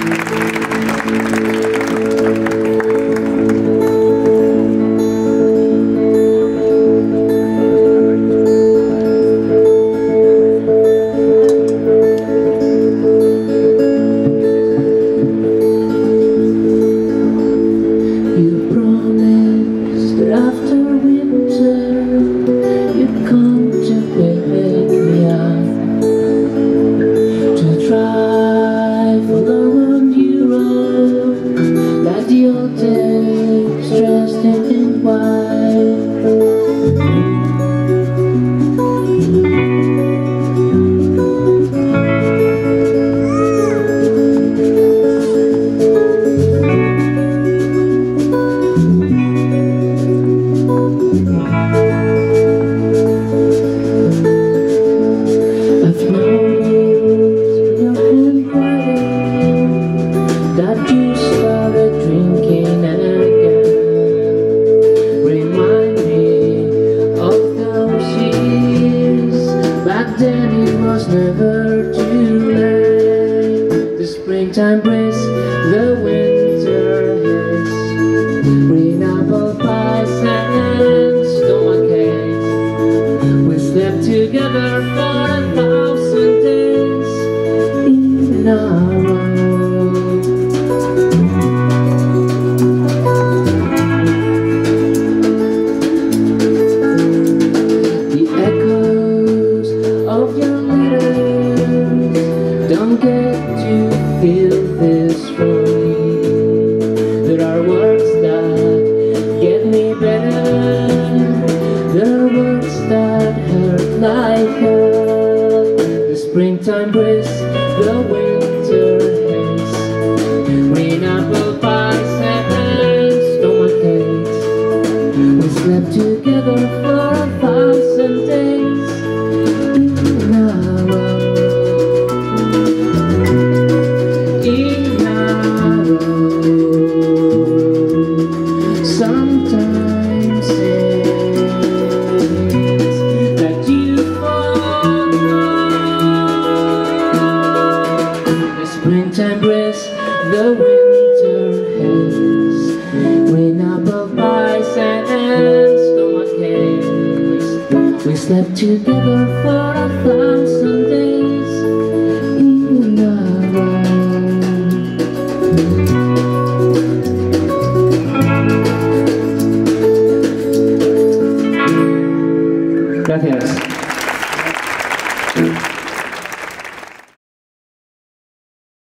Never too late. The springtime breeze, the winter haze, green apple pies and stomach aches. We slept together for 1,000 days in a row. The echoes of your don't get to feel this from me. There are words that get me better. There are words that hurt like hell. The springtime breeze, the winter haze, green apple pies and stomach aches. We slept together for 1,000 days in a row. Sometimes it's that you forgot. The springtime breeze, the winter haze, green apple pies and stomach aches. We slept together for 1,000 days.